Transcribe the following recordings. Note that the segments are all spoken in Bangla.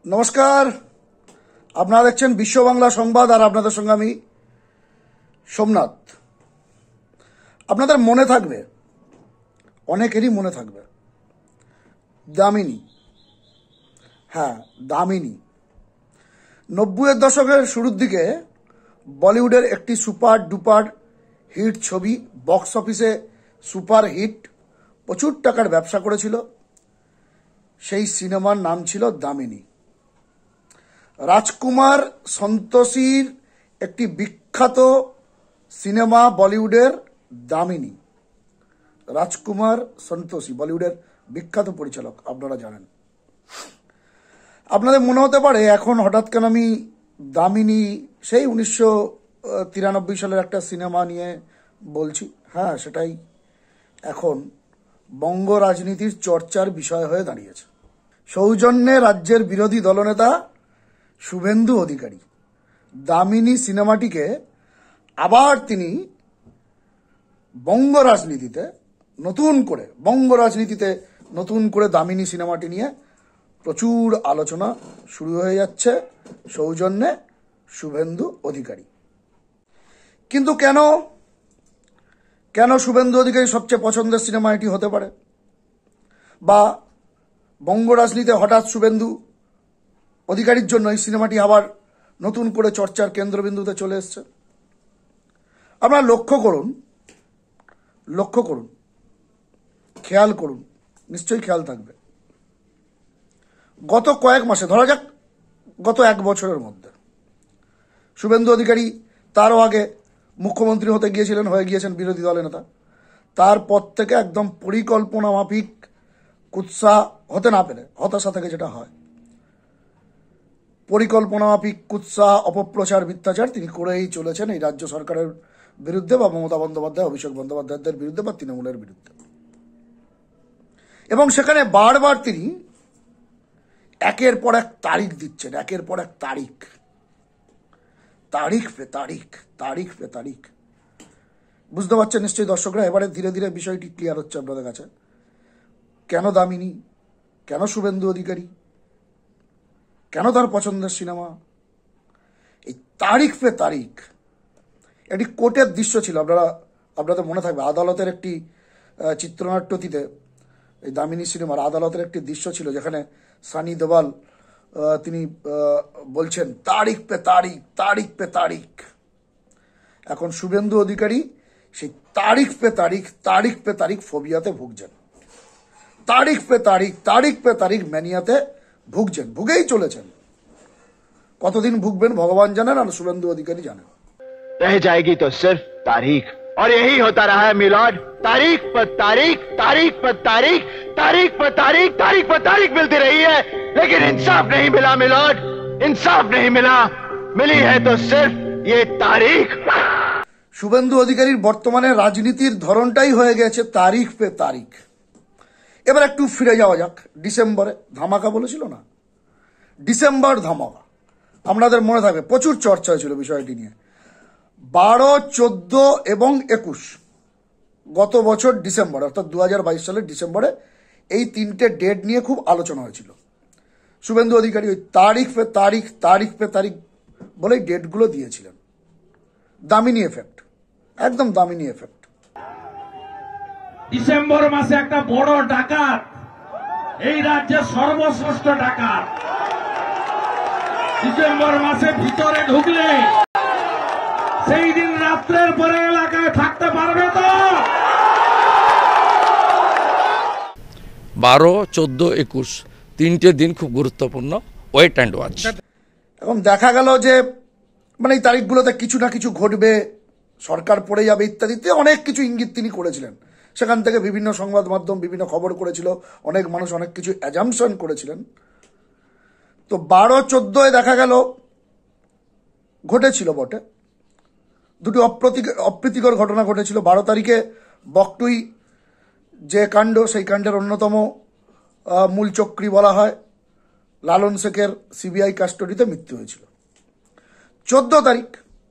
নমস্কার, আপনারা দেখছেন বিশ্ব বাংলা সংবাদ আর আপনাদের সঙ্গে আমি সোমনাথ। আপনাদের মনে থাকবে, অনেকেরই মনে থাকবে, দামিনী। হ্যাঁ, দামিনী 90-এর দশকের শুরুর দিকে বলিউডের একটি সুপার ডুপার হিট ছবি, বক্স অফিসে সুপার হিট, প্রচুর টাকার ব্যবসা করেছিল। সেই সিনেমার নাম ছিল দামিনী। রাজকুমার সন্তোষীর একটি বিখ্যাত সিনেমা বলিউডের দামিনী। রাজকুমার সন্তোষী বলিউডের বিখ্যাত পরিচালক, আপনারা জানেন। আপনাদের মনে হতে পারে এখন হঠাৎ কেন আমি দামিনী, সেই 1993 সালের একটা সিনেমা নিয়ে বলছি। হ্যাঁ, সেটাই এখন বঙ্গ রাজনীতির চর্চার বিষয় হয়ে দাঁড়িয়েছে। সৌজন্যে রাজ্যের বিরোধী দলনেতা শুভেন্দু অধিকারী দামিনী সিনেমাটিকে আবার তিনি বঙ্গ রাজনীতিতে নতুন করে দামিনী সিনেমাটি নিয়ে প্রচুর আলোচনা শুরু হয়ে যাচ্ছে সৌজন্যে শুভেন্দু অধিকারী। কিন্তু কেন শুভেন্দু অধিকারী সবচেয়ে পছন্দের সিনেমা এটি হতে পারে, বা বঙ্গ রাজনীতিতে হঠাৎ শুভেন্দু অধিকারীর জন্য এই সিনেমাটি আবার নতুন করে চর্চার কেন্দ্রবিন্দুতে চলে এসছে? আপনারা লক্ষ্য করুন, খেয়াল করুন, নিশ্চয়ই খেয়াল থাকবে। গত কয়েক মাসে, ধরা যাক গত 1 বছরের মধ্যে, শুভেন্দু অধিকারী তারও আগে মুখ্যমন্ত্রী হয়ে গিয়েছেন বিরোধী দলের নেতা। তারপর থেকে একদম পরিকল্পনা মাফিক কুৎসা হতে না পেরে, হতাশা থেকে যেটা হয়, পরিকল্পনা মাফিক কুৎসা, অপপ্রচার, মিথ্যাচার তিনি করেই চলেছেন এই রাজ্য সরকারের বিরুদ্ধে, বা মমতা বন্দ্যোপাধ্যায়, অভিষেক বন্দ্যোপাধ্যায়দের বিরুদ্ধে, বা তৃণমূলের বিরুদ্ধে। এবং সেখানে বারবার তিনি একের পর এক তারিখ দিচ্ছেন, তারিখ পে তারিখ। বুঝতে পারছেন নিশ্চয়ই দর্শকরা? এবারে ধীরে ধীরে বিষয়টি ক্লিয়ার হচ্ছে আপনাদের কাছে। কেন দামিনী, কেন শুভেন্দু অধিকারী, কেন তার পছন্দের সিনেমা? এই তারিখ পে তারিখ একটি কোর্টের দৃশ্য ছিল, আপনাদের মনে থাকবে। আদালতের একটি চিত্রনাট্যটিতে, এই দামিনী সিনেমার আদালতের একটি দৃশ্য ছিল যেখানে সানি দেওয়াল তিনি বলছেন তারিখ পে তারিখ। এখন শুভেন্দু অধিকারী সেই তারিখ পে তারিখ ফোবিয়াতে ভুগছেন। তারিখ পে তারিখ ম্যানিয়াতে ভুগেই চলেছেন। কতদিন ভুগবেন ভগবান জানেন, আর শুভেন্দু অধিকারী জানেন। रह जाएगी तो सिर्फ तारीख, और यही होता रहा है मिलॉर्ड। तारीख पर तारीख, तारीख पर तारीख, तारीख पर तारीख, तारीख पर तारीख मिलती रही है, लेकिन इंसाफ नहीं मिला मिलॉर्ड, इंसाफ नहीं मिला। मिली है तो सिर्फ ये तारीख। শুভেন্দু অধিকারীর বর্তমানে রাজনীতির ধরনটাই হয়ে গেছে তারিখ পে তারিখ। এবার একটু ফিরে যাওয়া যাক। ডিসেম্বরে ধামাকা বলেছিল না, ডিসেম্বর ধামাকা আপনাদের মনে থাকবে, প্রচুর চর্চা হয়েছিল বিষয়টি নিয়ে। 12, 14 এবং 21 গত বছর ডিসেম্বর, অর্থাৎ 2022 সালের ডিসেম্বরে এই 3টে ডেট নিয়ে খুব আলোচনা হয়েছিল। শুভেন্দু অধিকারী ওই তারিখ পে তারিখ বলেই ডেটগুলো দিয়েছিলেন। দামিনী এফেক্ট, একদম দামিনী এফেক্ট। ডিসেম্বর মাসে একটা বড় ডাকাত, এই রাজ্যের সর্বশ্রেষ্ঠ ডাকাত, ডিসেম্বর মাসে ভিতরে ঢুকলে সেই দিন রাত্রের পরে এলাকায় থাকতে পারবে তো? 12, 14, 21 তিনটে দিন খুব গুরুত্বপূর্ণ, ওয়েট অ্যান্ড ওয়াচ। এখন দেখা গেল যে মানে এই তারিখগুলোতে কিছু না কিছু ঘটবে, সরকার পড়ে যাবে ইত্যাদিতে অনেক কিছু ইঙ্গিত তিনি করেছিলেন। সেখান থেকে বিভিন্ন সংবাদ মাধ্যম বিভিন্ন খবর করেছিল, অনেক মানুষ অনেক কিছু অ্যাজাম্পশন করেছিলেন। তো 12, 14 দেখা গেল ঘটেছিল বটে, দুটি অপ্রীতিকর ঘটনা ঘটেছিল। 12 তারিখে বকটুই যে কাণ্ড, সেই কাণ্ডের অন্যতম মূল চক্রী বলা হয় লালন শেখের সিবিআই কাস্টডিতে মৃত্যু হয়েছিল। 14 তারিখ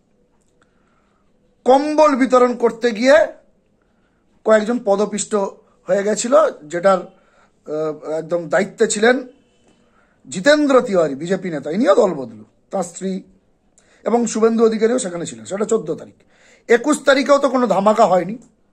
কম্বল বিতরণ করতে গিয়ে কয়েকজন পদপিষ্ট হয়ে গেছিল, যেটার একদম দায়িত্বে ছিলেন জিতেন্দ্র তিওয়ারি বিজেপি নেতা, ইনিও দল বদলু, তার স্ত্রী এবং শুভেন্দু অধিকারীও সেখানে ছিলেন। সেটা 14 তারিখ। 21 তারিখেও তো কোনো ধামাকা হয়নি।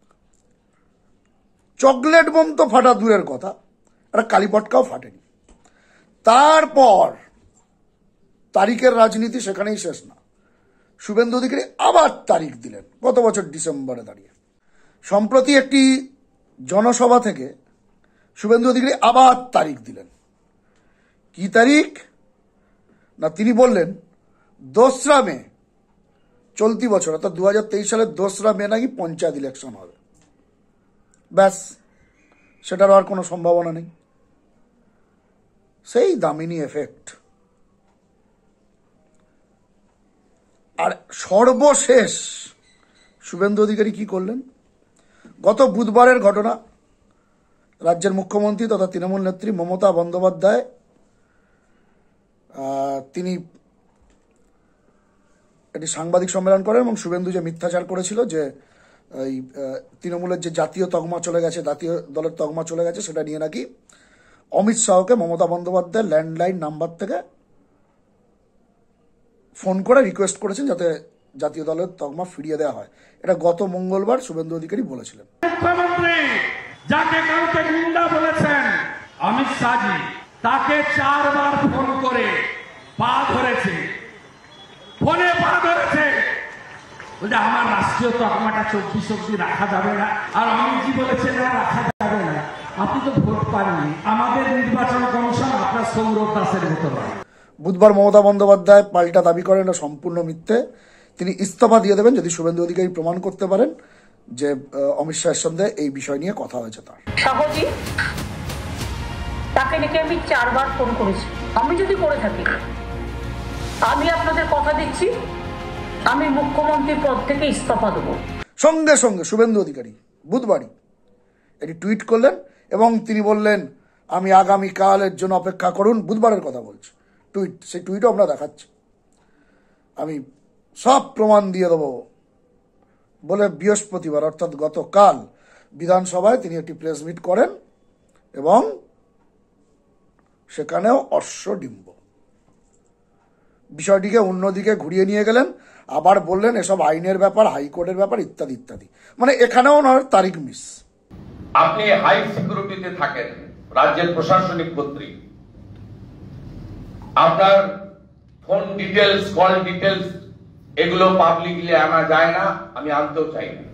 চকলেট বোম তো ফাটা দূরের কথা, একটা কালীপটকাও ফাটেনি। তারপর তারিখের রাজনীতি সেখানেই শেষ না, শুভেন্দু অধিকারী আবার তারিখ দিলেন গত বছর ডিসেম্বরে দাঁড়িয়ে। সম্প্রতি একটি জনসভা থেকে শুভেন্দু অধিকারী আবার তারিখ দিলেন। কি তারিখ না, তিনি বললেন 2রা মে চলতি বছর, অর্থাৎ 2023 সালের 2রা মে নাকি পঞ্চায়েত ইলেকশন হবে। ব্যাস, সেটারও আর কোনো সম্ভাবনা নেই। সেই দামিনী এফেক্ট। আর সর্বশেষ শুভেন্দু অধিকারী কি করলেন? গত বুধবারের ঘটনা, রাজ্যের মুখ্যমন্ত্রী তথা তৃণমূল নেত্রী মমতা বন্দ্যোপাধ্যায় তিনি একটি সাংবাদিক সম্মেলন করেন এবং শুভেন্দু যে মিথ্যাচার করেছিল যে এই তৃণমূলের যে জাতীয় তকমা চলে গেছে, জাতীয় দলের তকমা চলে গেছে, সেটা নিয়ে নাকি অমিত শাহকে মমতা বন্দ্যোপাধ্যায় ল্যান্ডলাইন নাম্বার থেকে ফোন করে রিকোয়েস্ট করেছেন যাতে জাতীয় দলের তকমা ফিরিয়ে দেওয়া হয়। এটা গত মঙ্গলবার শুভেন্দু অধিকারী বলেছিলেন। মুখ্যমন্ত্রী যাকে কালকে গুন্ডা বলেছেন অমিত শাহজি, তাকে 4 বার ফোন করে পা ধরেছে, ফোনে পা ধরেছে, বলছে আমার রাষ্ট্রীয় তকমাটা 24 অব্দি রাখা যাবে না। আর অমিতজি বলেছে না, রাখা যাবে না। আপনি তো ভোট পাননি, আমাদের নির্বাচন কমিশন আপনার সৌরভ দাসের মতো নয়। বুধবার মমতা বন্দ্যোপাধ্যায় পাল্টা দাবি করেন এটা সম্পূর্ণ মিথ্যে, তিনি ইস্তফা দিয়ে দেবেন যদি শুভেন্দু অধিকারী প্রমাণ করতে পারেন যে অমিত শাহের সঙ্গে এই বিষয় নিয়ে কথা হয়েছে। তার সহজে তাকে ডেকে আমি 4 বার ফোন করেছি। আমি যদি করে থাকি, আমি আপনাদের কথা দিচ্ছি, আমি মুখ্যমন্ত্রীর পদ থেকে ইস্তফা দেবো। সঙ্গে সঙ্গে শুভেন্দু অধিকারী বুধবারই এটি টুইট করলেন এবং তিনি বললেন আমি আগামীকালের জন্য অপেক্ষা করুন। বুধবারের কথা বলছি, টুইট, সেই টুইটও আমরা দেখাচ্ছি, আমি সব প্রমাণ দিয়ে দেবো বলে বৃহস্পতিবার অর্থাৎ গতকাল বিধানসভায় তিনি একটি প্রেস মিট করেন এবং সেখানেও অশ্বডিম্ব বিষয়টিকে অন্যদিকে ঘুরিয়ে নিয়ে গেলেন। আবার বললেন এসব আইনের ব্যাপার, হাইকোর্টের ব্যাপার ইত্যাদি ইত্যাদি। মানে এখানেও নয় তারিখ মিস। আপনি হাই সিকিউরিটিতে থাকেন, রাজ্যের প্রশাসনিক মন্ত্রী, আপনার ফোন ডিটেলস, কল ডিটেলস এগুলো পাবলিকলি আনা যায় না, আমি আনতেও চাই না।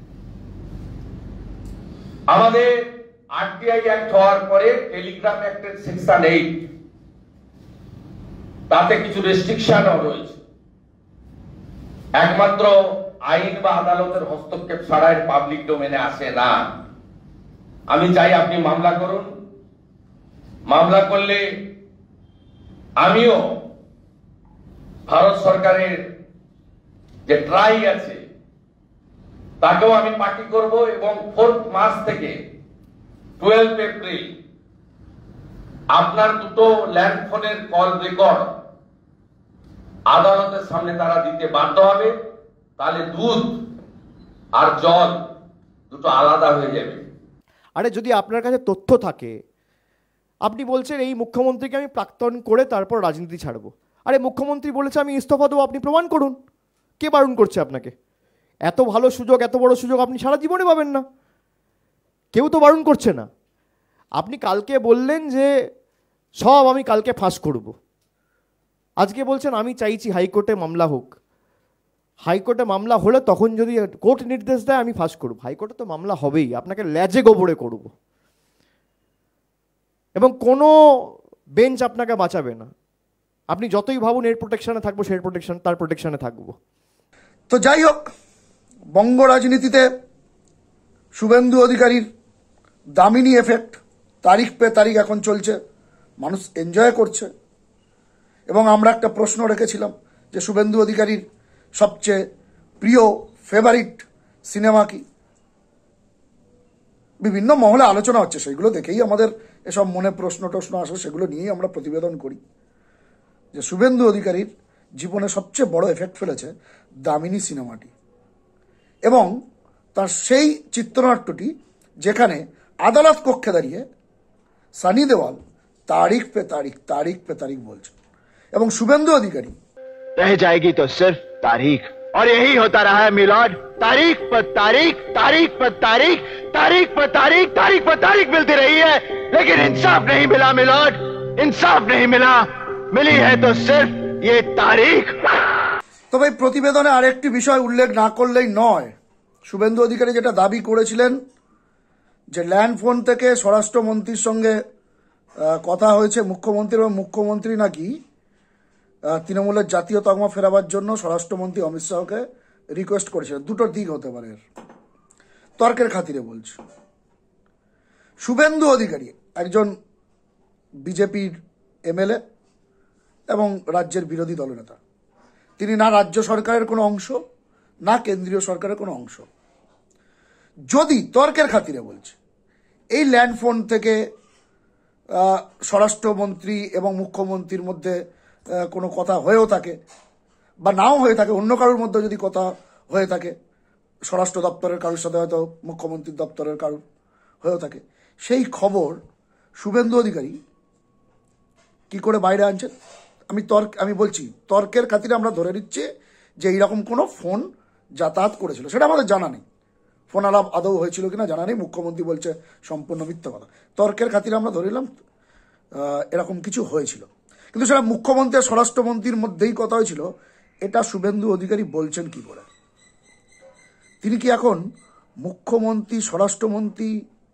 আমাদের আরটিআই অ্যাক্ট হওয়ার পরে টেলিগ্রাম অ্যাক্টের সেকশন 8 তাতে কিছু রেস্ট্রিকশনও রয়েছে। একমাত্র আইন বা আদালতের হস্তক্ষেপ ছাড়া পাবলিক ডোমেনে আসে না। আমি চাই আপনি মামলা করুন, মামলা করলে আমিও ভারত সরকারের যে ট্রাই আছে তাকেও আমি পার্টি করব এবং 4 মার্চ থেকে 12 এপ্রিল আপনার দুটো ল্যান্ডফোনের কল রেকর্ড আদালতের সামনে তারা দিতে বাধ্য হবে, তাহলে দুধ আর জল দুটো আলাদা হয়ে যাবে। আরে যদি আপনার কাছে তথ্য থাকে, আপনি বলছেন এই মুখ্যমন্ত্রীকে আমি প্রাক্তন করে তারপর রাজনীতি ছাড়বো। আরে মুখ্যমন্ত্রী বলেছে আমি ইস্তফা দেবো, আপনি প্রমাণ করুন। কে বারণ করছে আপনাকে? এত ভালো সুযোগ, এত বড় সুযোগ আপনি সারা জীবনে পাবেন না, কেউ তো বারণ করছে না। আপনি কালকে বললেন যে সব আমি কালকে ফাঁস করব, আজকে বলছেন আমি চাইছি হাইকোর্টে মামলা হোক। হাইকোর্টে মামলা হলে তখন যদি কোর্ট নির্দেশ দেয় আমি ফাঁস করব। হাইকোর্টে তো মামলা হবেই, আপনাকে ল্যাজে গোবরে করব এবং কোনো বেঞ্চ আপনাকে বাঁচাবে না। আপনি যতই ভাবুন এর প্রোটেকশনে থাকবো, সেই প্রোটেকশন, তার প্রোটেকশনে থাকবো। তো যাই হোক, বঙ্গ রাজনীতিতে শুভেন্দু অধিকারীর দামিনী এফেক্ট, তারিখ পে তারিখ এখন চলছে, মানুষ এনজয় করছে। এবং আমরা একটা প্রশ্ন রেখেছিলাম যে শুভেন্দু অধিকারীর সবচেয়ে প্রিয় ফেভারিট সিনেমা কি? বিভিন্ন মহলে আলোচনা হচ্ছে, সেগুলো দেখেই আমাদের এসব মনে প্রশ্ন টশ্ন আসে, সেগুলো নিয়েই আমরা প্রতিবেদন করি যে শুভেন্দু অধিকারীর জীবনে সবচেয়ে বড় এফেক্ট ফেলেছে দামিনী সিনেমাটি এবং তার সেই চিত্রনাট্যটি যেখানে আদালত কক্ষে দাঁড়িয়ে সানি দেওয়াল तारीख पे तारीख बोलছেন এবং শুভেন্দু অধিকারী रह जाएगी तो सिर्फ तारीख और यही होता रहा है मिलॉर्ड तारीख पर तारीख तारीख पर तारीख तारीख पर तारीख तारीख पर तारीख मिलती रही है लेकिन इंसाफ नहीं मिला मिलॉर्ड इंसाफ नहीं मिला मिली है तो सिर्फ ये तारीख তবে এই প্রতিবেদনে আরেকটি বিষয় উল্লেখ না করলেই নয় শুভেন্দু অধিকারী যেটা দাবি করেছিলেন যে ল্যান্ড ফোন থেকে স্বরাষ্ট্রমন্ত্রীর সঙ্গে কথা হয়েছে মুখ্যমন্ত্রী এবং মুখ্যমন্ত্রী নাকি তৃণমূলের জাতীয় তকমা ফেরাবার জন্য স্বরাষ্ট্রমন্ত্রী অমিত শাহকে রিকোয়েস্ট করেছিলেন দুটো দিক হতে পারে এর তর্কের খাতিরে বলছি শুভেন্দু অধিকারী একজন বিজেপির এমএলএ এবং রাজ্যের বিরোধী দলনেতা তিনি না রাজ্য সরকারের কোনো অংশ না কেন্দ্রীয় সরকারের কোনো অংশ যদি তর্কের খাতিরে বলছে এই ল্যান্ড ফোন থেকে স্বরাষ্ট্রমন্ত্রী এবং মুখ্যমন্ত্রীর মধ্যে কোনো কথা হয়েও থাকে বা নাও হয়ে থাকে অন্য কারোর মধ্যে যদি কথা হয়ে থাকে স্বরাষ্ট্র দপ্তরের কারোর সাথে হয়তো মুখ্যমন্ত্রীর দপ্তরের কারোর হয়েও থাকে সেই খবর শুভেন্দু অধিকারী কি করে বাইরে আনছেন আমি বলছি তর্কের খাতিরে আমরা ধরে নিচ্ছি যে এইরকম কোনো ফোন যাতায়াত করেছিল সেটা আমাদের জানা নেই ফোন আলাপ আদৌ হয়েছিল কিনা জানা নেই মুখ্যমন্ত্রী বলছে সম্পূর্ণ মিথ্যা কথা তর্কের খাতিরে আমরা ধরে নিলাম এরকম কিছু হয়েছিল কিন্তু সেটা মুখ্যমন্ত্রী আর স্বরাষ্ট্রমন্ত্রীর মধ্যেই কথা হয়েছিল এটা শুভেন্দু অধিকারী বলছেন কি করে তিনি কি এখন মুখ্যমন্ত্রী স্বরাষ্ট্রমন্ত্রী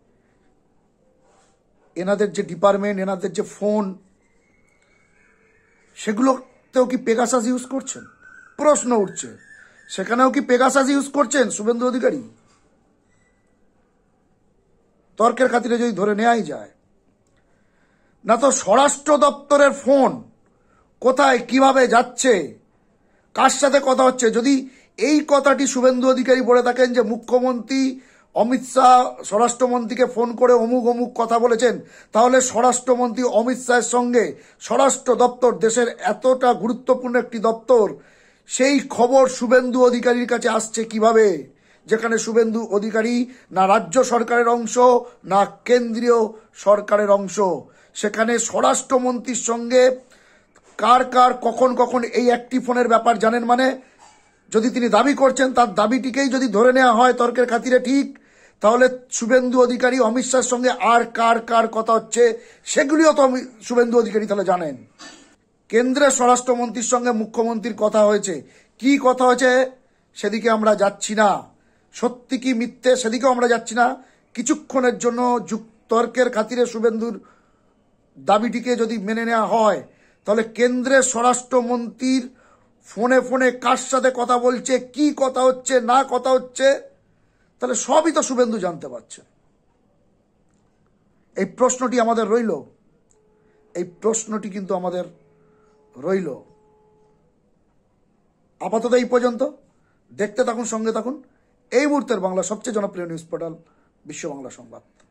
এনাদের যে ডিপার্টমেন্ট এনাদের যে ফোন সেগুলোতেও কি পেগাসাস ইউজ করছেন প্রশ্ন উঠছে সেখানেও কি পেগাসাস ইউজ করছেন শুভেন্দু অধিকারী তর্কের খাতিরে যদি ধরে নেওয়াই যায় না তো স্বরাষ্ট্র দপ্তরের ফোন কোথায় কিভাবে যাচ্ছে কার সাথে কথা হচ্ছে যদি এই কথাটি শুভেন্দু অধিকারী বলে থাকেন যে মুখ্যমন্ত্রী অমিত শাহ স্বরাষ্ট্রমন্ত্রীকে ফোন করে অমুক কথা বলেছেন তাহলে স্বরাষ্ট্রমন্ত্রী অমিত শাহের সঙ্গে স্বরাষ্ট্র দপ্তর দেশের এতটা গুরুত্বপূর্ণ একটি দপ্তর সেই খবর শুভেন্দু অধিকারীর কাছে আসছে কিভাবে যেখানে শুভেন্দু অধিকারী না রাজ্য সরকারের অংশ না কেন্দ্রীয় সরকারের অংশ সেখানে স্বরাষ্ট্রমন্ত্রীর সঙ্গে কার কখন এই একটি ফোনের ব্যাপার জানেন মানে যদি তিনি দাবি করছেন তার দাবিটিকেই যদি ধরে নেওয়া হয় তর্কের খাতিরে ঠিক তাহলে শুভেন্দু অধিকারী অমিত শাহের সঙ্গে আর কার কথা হচ্ছে সেগুলিও তো শুভেন্দু অধিকারী তাহলে জানেন কেন্দ্রের স্বরাষ্ট্রমন্ত্রীর সঙ্গে মুখ্যমন্ত্রীর কথা হয়েছে কি কথা হয়েছে সেদিকে আমরা যাচ্ছি না সত্যি কি মিথ্যে সেদিকেও আমরা যাচ্ছি না কিছুক্ষণের জন্য তর্কের খাতিরে শুভেন্দুর দাবিটিকে যদি মেনে নেওয়া হয় তাহলে কেন্দ্রের স্বরাষ্ট্রমন্ত্রীর ফোনে কার সাথে কথা বলছে কি কথা হচ্ছে না কথা হচ্ছে তাহলে সবই তো শুভেন্দু জানতে পারছে এই প্রশ্নটি আমাদের রইল এই প্রশ্নটি কিন্তু আমাদের রইল আপাতত এই পর্যন্ত দেখতে থাকুন সঙ্গে থাকুন এই মুহূর্তের বাংলা সবচেয়ে জনপ্রিয় নিউজ পোর্টাল বিশ্ব বাংলা সংবাদ